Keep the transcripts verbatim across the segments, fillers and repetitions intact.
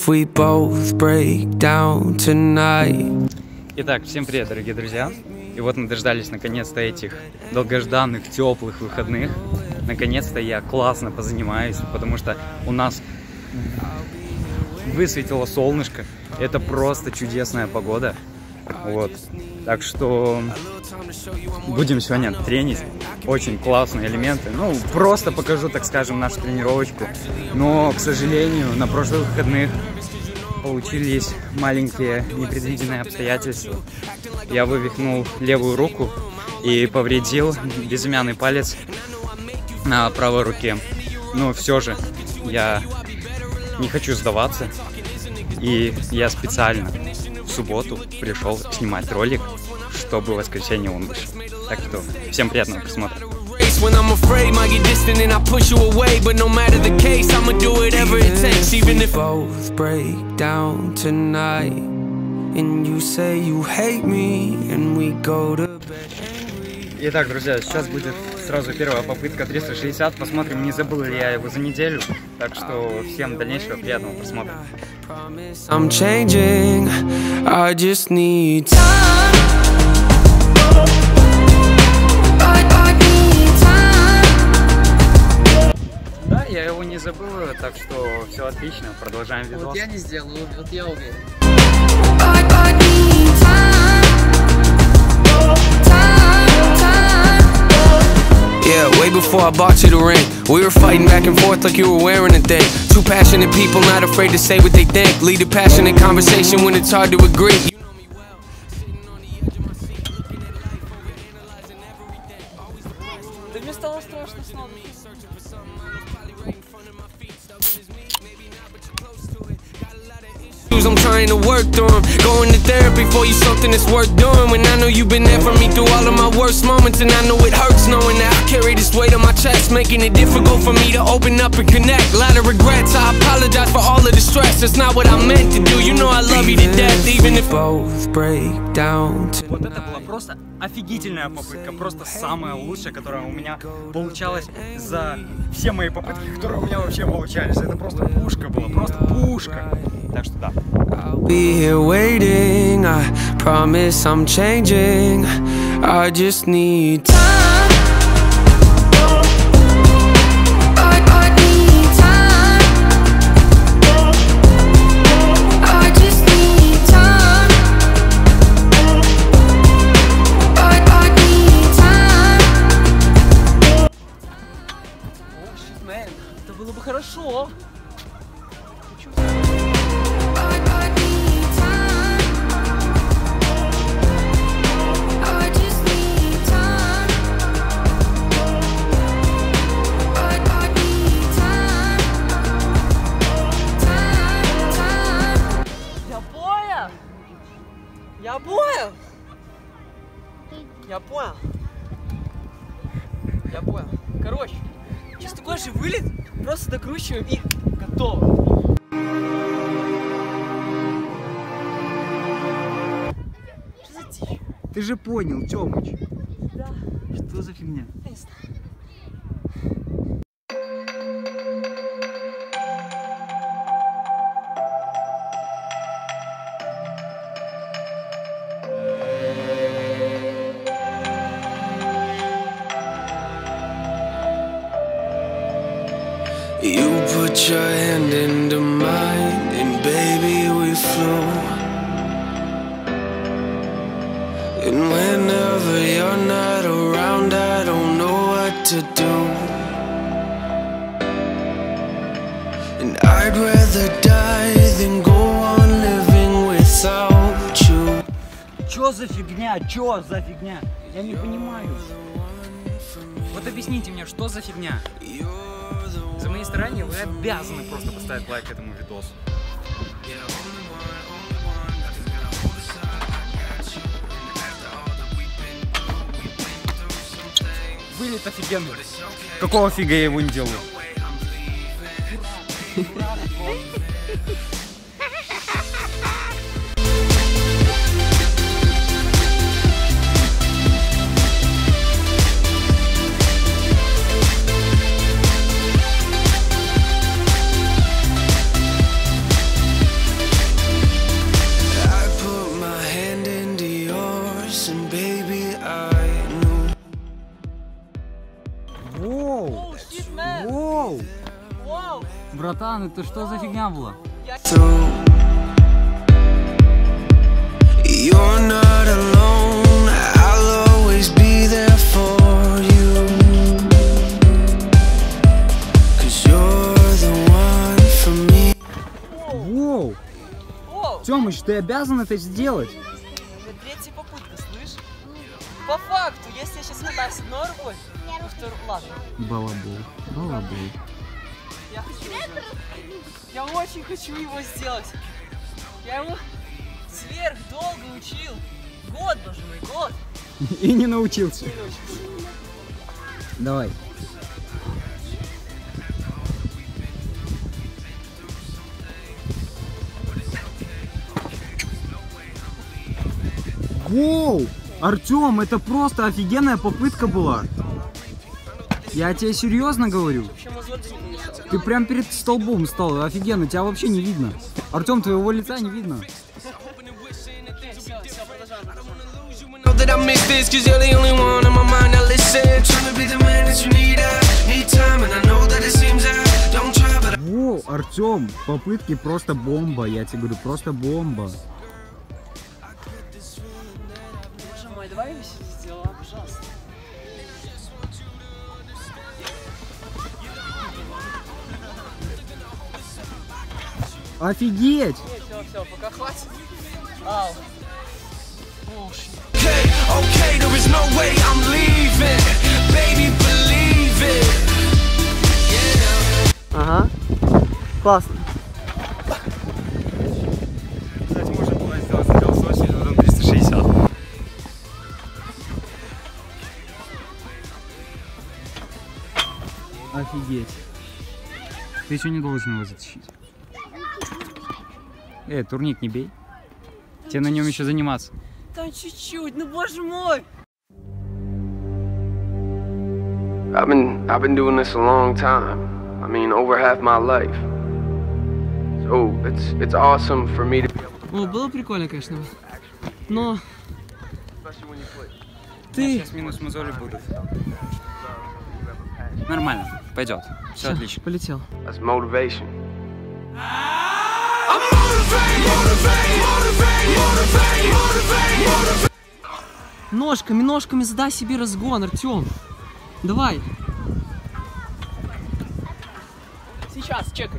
if we both break down tonight. Итак, всем привет, дорогие друзья! И вот мы дождались наконец-то этих долгожданных теплых выходных. Наконец-то я классно позанимаюсь, потому что у нас высветило солнышко. Это просто чудесная погода. Вот. Так что будем сегодня тренить. Очень классные элементы. Ну, просто покажу, так скажем, нашу тренировочку. Но, к сожалению, на прошлых выходных получились маленькие непредвиденные обстоятельства. Я вывихнул левую руку и повредил безымянный палец на правой руке. Но все же я не хочу сдаваться. И я специально в субботу пришел снимать ролик, чтобы в воскресенье он вышел. Так что всем приятного просмотра. When I'm afraid, might get distant and I push you away. But no matter the case, I'ma do whatever it takes. Even if both break down tonight, and you say you hate me, and we go to bed. Итак, друзья, сейчас будет сразу первая попытка триста шестьдесят. Посмотрим, не забыл ли я его за неделю. Так что всем дальнейшего приятного просмотра. I'm changing, I just need time. Я его не забыл, так что все отлично, продолжаем видос. Вот я не сделал, вот я уверен. Yeah, way before I bought you the ring, we were fighting back and forth like you were wearing a thing. Two passionate people, not afraid to say what they think. Lead a passionate conversation when it's hard to agree. Да мне стало страшно снова. I'm trying to work through them. Going to therapy for you something that's worth doing. When I know you've been there for me through all of my worst moments, and I know it hurts knowing that I carry this weight on my chest, making it difficult for me to open up and connect. A lot of regrets, I apologize for all of the stress. That's not what I meant to do. You know I love you to death, even if both break down. Вот это была просто офигительная попытка, просто самая лучшая, которая у меня получалась за все мои попытки, которые у меня вообще получались. Это просто пушка была, просто пушка. Так что да. I'll be here waiting, I promise I'm changing, I just need time. I, I need time. I just need time. I, I need time. О, shit, man, это было бы хорошо. Я понял! Я понял! Я понял. Короче, сейчас такой же вылет, просто докручиваем и готово. Что за тихо? Ты же понял, Тёмыч. Да. Что за фигня? You put your hand into mine, and baby we flew. And whenever you're not around, I don't know what to do. And I'd rather die than go on living without you. Чё за фигня? Чё за фигня? Я не понимаю. Вот объясните мне, что за фигня? За мои старания вы обязаны просто поставить лайк этому видосу. Вылет офигенный. Какого фига я его не делаю? voice, and baby, I knew. Воу! Oh, shit, man. Воу! Wow. Братан, это что за фигня была? Through. You're not alone, I'll always be there for you. Cause you're the one for me. Воу! Воу. Тёмыч, ты обязан это сделать. Это третья попытка, слышь? По факту, если я сейчас хватаю с одной рукой, то второй... Ладно. Балабол, балабол. Я хочу его сделать. Я очень хочу его сделать. Я его сверх долго учил. Год, боже мой, год. И не научился. Давай. Воу! Артём, это просто офигенная попытка была. Я тебе серьезно говорю. Ты прям перед столбом стал, офигенно, тебя вообще не видно. Артём, твоего лица не видно. Воу, Артём, попытки просто бомба, я тебе говорю, просто бомба. Боже мой, давай я все сделаю, пожалуйста. Офигеть! Все, все, пока хватит. Ау. Оу, shit. Okay, okay, there is no way I'm leaving. Baby, believe it. Ага. Классно. Кстати, можно было сделать сначала сто восемьдесят, потом триста шестьдесят. Офигеть. Ты еще не должен его затащить. Эй, турник не бей. Тебе на нем еще заниматься. Там чуть-чуть, ну боже мой. I've been I've been doing this a long time. I mean, over half my life. So it's it's awesome for me to be able to. О, было прикольно, конечно. Но Especially when you play. ты... Сейчас минус мозоли будут. Нормально, пойдет. Все отлично. Полетел. That's motivation. Ножками, ножками задай себе разгон, Артём. Давай. Сейчас, чекай.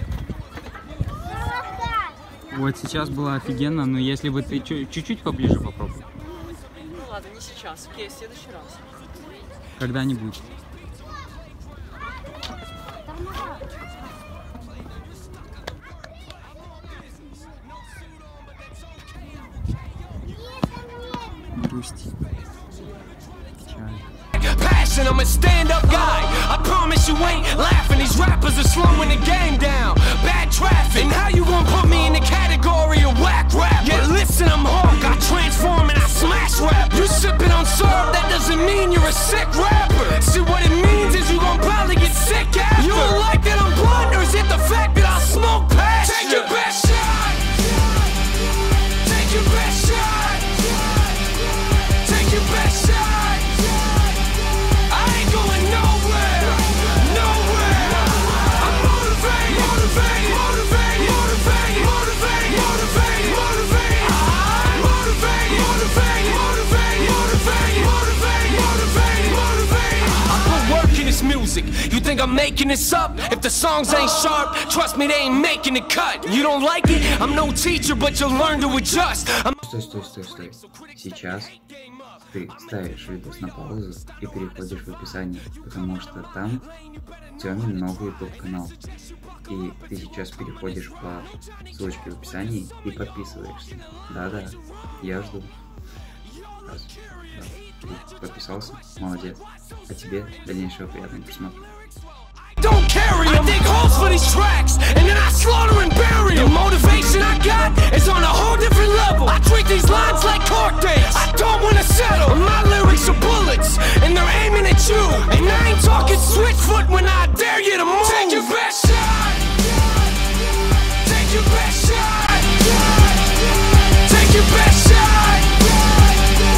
Вот сейчас было офигенно, но если бы ты чуть-чуть поближе попробовал. Ну ладно, не сейчас. Окей, в следующий раз. Когда-нибудь. Грусти. Passion, I'm a stand-up guy. I promise you ain't laughing. These rappers are slowing the game down. Bad traffic. And how you gonna put me in the category of whack rap? Yeah, listen, I'm Hawk. I transform and I smash rap. You sipping on syrup, that doesn't mean you're a sick rapper. See, what it means is you gon' probably get sick after. You don't like that I'm blunt, or is it the fact that I smoke passion? Take your best shot. Take your best shot. Take your best shot. Music. You think I'm making this up? If the songs ain't sharp, trust me, they ain't making the cut. You don't like it? I'm no teacher, but you'll learn to adjust. I'm... Стой, стой, стой, стой. Сейчас ты ставишь видос на паузу и переходишь в описание, потому что там Тёмин новый YouTube канал. И ты сейчас переходишь по ссылочке в описании и подписываешься. Да-да, я жду. Раз, два, три. Подписался? Молодец. А тебе дальнейшего приятного просмотра. Don't carry them. I dig holes for these tracks, and then I slaughter and bury them. The motivation I got is on a whole different level. I treat these lines like court dates. I don't wanna settle. My lyrics are bullets, and they're aiming at you. And I ain't talking switchfoot when I dare you to move. Take your best shot. Take your best shot. Take your best shot.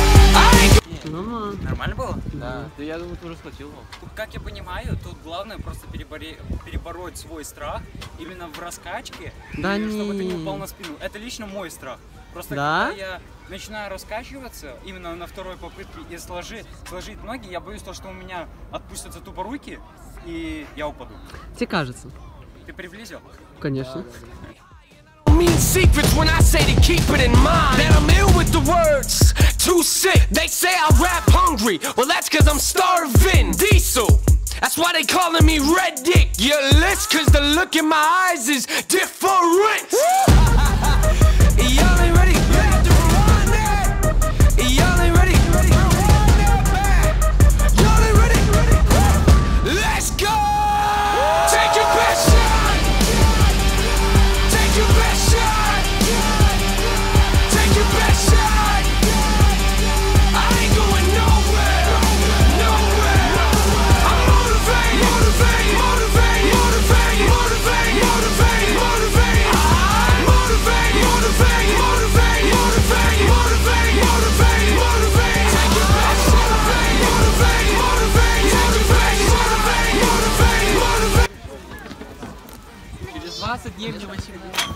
Нормально было? Да. Да я думаю, ты уже схватил его. Как я понимаю, тут главное просто переборе... перебороть свой страх именно в раскачке, Да и не... чтобы ты не упал на спину. Это лично мой страх. Просто да? когда я начинаю раскачиваться именно на второй попытке и сложить, сложить ноги, я боюсь того, что у меня отпустятся тупо руки, и я упаду. Тебе кажется? Ты приблизил? Конечно. Mean secrets when I say to keep it in mind that I'm ill with the words, too sick. They say I rap hungry, well that's cause I'm starving. Diesel, that's why they calling me Red Dick. Your list cause the look in my eyes is different. Y'all ain't ready, ready to run that. Y'all ain't ready, ready to run that. Y'all ain't ready, ready. Let's go. Take your best shot. Take your best shot. Take your best shot. I ain't going nowhere, nowhere. I'm motivated, motivated, motivated, motivated, motivated, motivated, motivated. I'm motivated, motivated, motivated, motivated, motivated, motivated, motivated. Take your best shot. Motivated, motivated, motivated, motivated, motivated, motivated. Через двадцать дней мне восемнадцать.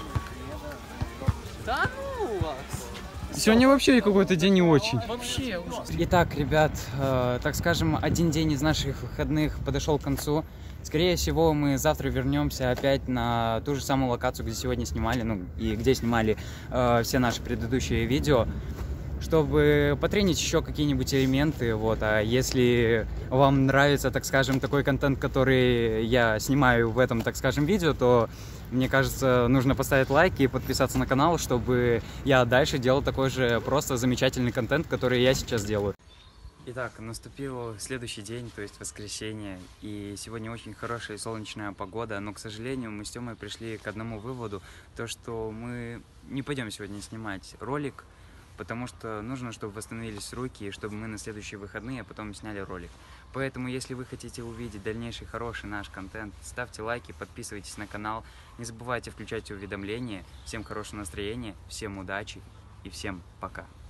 Да ну вас! Сегодня вообще какой-то день не очень. Вообще ужас. Итак, ребят, э, так скажем, один день из наших выходных подошел к концу. Скорее всего, мы завтра вернемся опять на ту же самую локацию, где сегодня снимали, ну и где снимали э, все наши предыдущие видео, чтобы потренить еще какие-нибудь элементы. Вот. А если вам нравится, так скажем, такой контент, который я снимаю в этом, так скажем, видео, то, мне кажется, нужно поставить лайк и подписаться на канал, чтобы я дальше делал такой же просто замечательный контент, который я сейчас делаю. Итак, наступил следующий день, то есть воскресенье, и сегодня очень хорошая солнечная погода, но, к сожалению, мы с Тёмой пришли к одному выводу, то, что мы не пойдем сегодня снимать ролик, потому что нужно, чтобы восстановились руки, и чтобы мы на следующие выходные потом сняли ролик. Поэтому, если вы хотите увидеть дальнейший хороший наш контент, ставьте лайки, подписывайтесь на канал, не забывайте включать уведомления. Всем хорошего настроения, всем удачи и всем пока!